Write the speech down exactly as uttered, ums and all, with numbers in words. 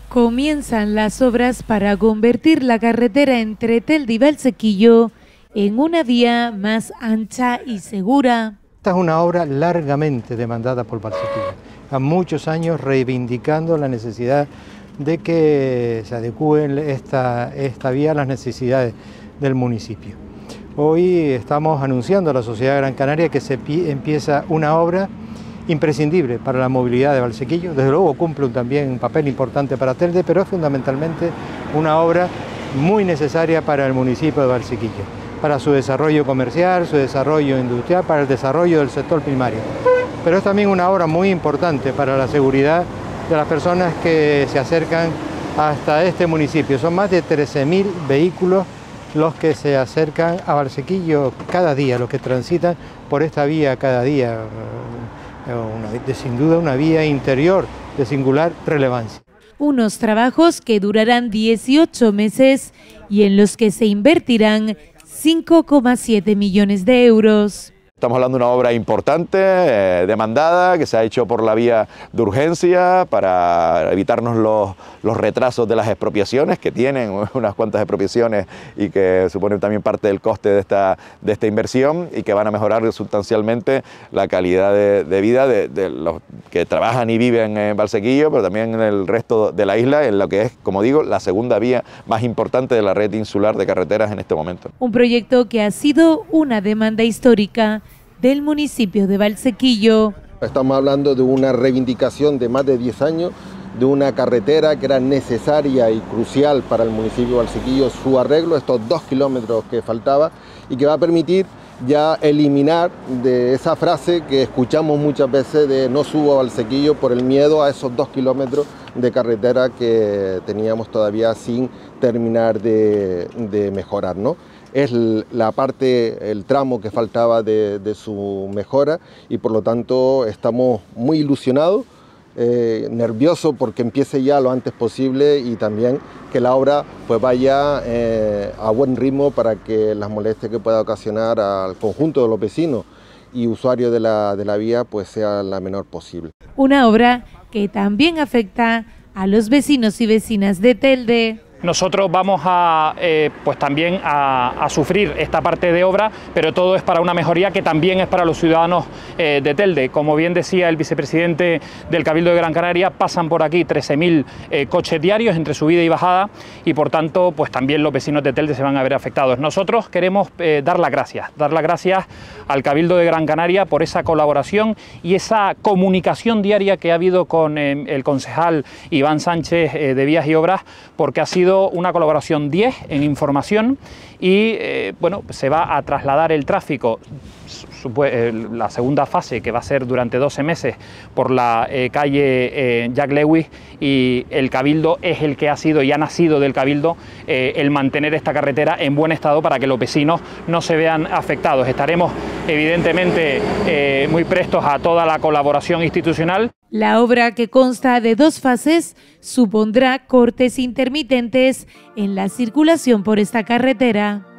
Comienzan las obras para convertir la carretera entre Telde y Valsequillo en una vía más ancha y segura. Esta es una obra largamente demandada por Valsequillo, a muchos años reivindicando la necesidad de que se adecúen esta, esta vía a las necesidades del municipio. Hoy estamos anunciando a la sociedad de Gran Canaria que se empieza una obra imprescindible para la movilidad de Valsequillo. Desde luego cumple también un papel importante para Telde, pero es fundamentalmente una obra muy necesaria para el municipio de Valsequillo, para su desarrollo comercial, su desarrollo industrial, para el desarrollo del sector primario. Pero es también una obra muy importante para la seguridad de las personas que se acercan hasta este municipio. Son más de trece mil vehículos los que se acercan a Valsequillo cada día, los que transitan por esta vía cada día. Una, de, sin duda una vía interior de singular relevancia. Unos trabajos que durarán dieciocho meses y en los que se invertirán cinco coma siete millones de euros. Estamos hablando de una obra importante, eh, demandada, que se ha hecho por la vía de urgencia para evitarnos los, los retrasos de las expropiaciones, que tienen unas cuantas expropiaciones y que suponen también parte del coste de esta, de esta inversión y que van a mejorar sustancialmente la calidad de, de vida de, de los que trabajan y viven en Valsequillo, pero también en el resto de la isla, en lo que es, como digo, la segunda vía más importante de la red insular de carreteras en este momento. Un proyecto que ha sido una demanda histórica del municipio de Valsequillo. Estamos hablando de una reivindicación de más de diez años, de una carretera que era necesaria y crucial para el municipio de Valsequillo, su arreglo, estos dos kilómetros que faltaba, y que va a permitir ya eliminar de esa frase que escuchamos muchas veces de no subo a Valsequillo por el miedo a esos dos kilómetros de carretera que teníamos todavía sin terminar de, de mejorar, ¿no? Es la parte, el tramo que faltaba de, de su mejora y por lo tanto estamos muy ilusionados, eh, nerviosos porque empiece ya lo antes posible y también que la obra pues vaya eh, a buen ritmo para que las molestias que pueda ocasionar al conjunto de los vecinos y usuarios de la, de la vía pues sea la menor posible. Una obra que también afecta a los vecinos y vecinas de Telde. Nosotros vamos a, eh, pues también a, a sufrir esta parte de obra, pero todo es para una mejoría que también es para los ciudadanos eh, de Telde. Como bien decía el vicepresidente del Cabildo de Gran Canaria, pasan por aquí trece mil eh, coches diarios entre subida y bajada y por tanto pues también los vecinos de Telde se van a ver afectados. Nosotros queremos eh, dar las gracias, dar las gracias al Cabildo de Gran Canaria por esa colaboración y esa comunicación diaria que ha habido con eh, el concejal Iván Sánchez eh, de Vías y Obras, porque ha sido una colaboración diez en información y eh, bueno, se va a trasladar el tráfico, la segunda fase que va a ser durante doce meses por la eh, calle eh, Jack Lewis, y el Cabildo es el que ha sido y ha nacido del Cabildo eh, el mantener esta carretera en buen estado para que los vecinos no se vean afectados. Estaremos evidentemente eh, muy prestos a toda la colaboración institucional. La obra, que consta de dos fases, supondrá cortes intermitentes en la circulación por esta carretera.